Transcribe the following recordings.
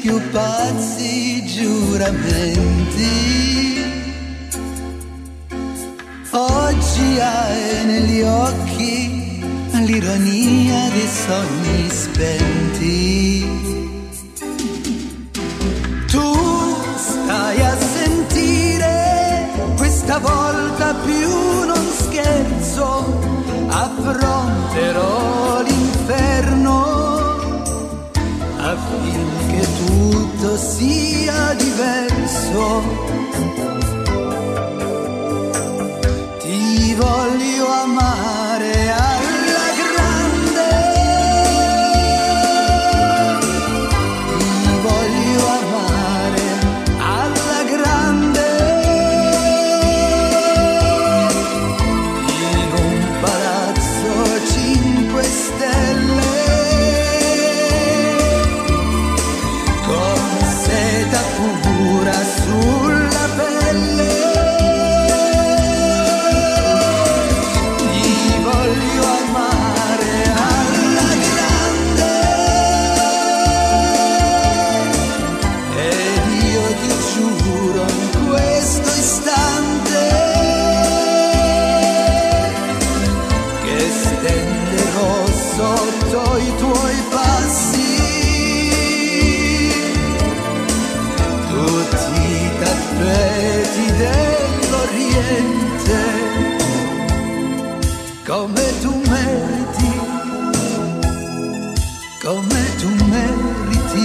più pazzi giuramenti. Oggi hai negli occhi l'ironia dei sogni spenti. Tu stai a sentire, questa volta più non scherzo, affronterò l'inferno affinché tutto sia diverso. Ti voglio amare alla grande, ti voglio amare alla grande, in un palazzo 5 stelle, con seta pura sulla pelle. Sotto i tuoi passi, tutti i tappeti dell'Oriente, come tu meriti, come tu meriti.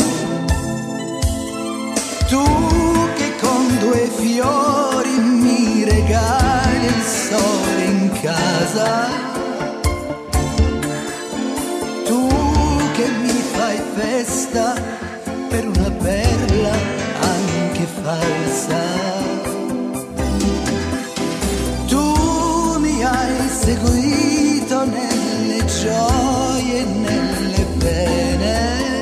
Tu che con 2 fiori mi regali il sole in casa, che mi fai festa per una perla anche falsa. Tu mi hai seguito nelle gioie e nelle pene,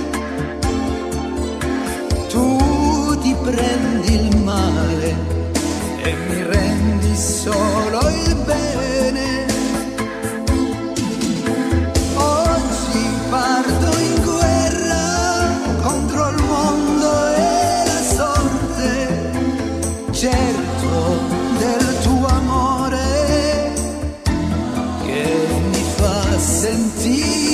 tu ti prendi il male e mi rendi solo il bene. Parto in guerra contro il mondo e la sorte, certo del tuo amore che mi fa sentire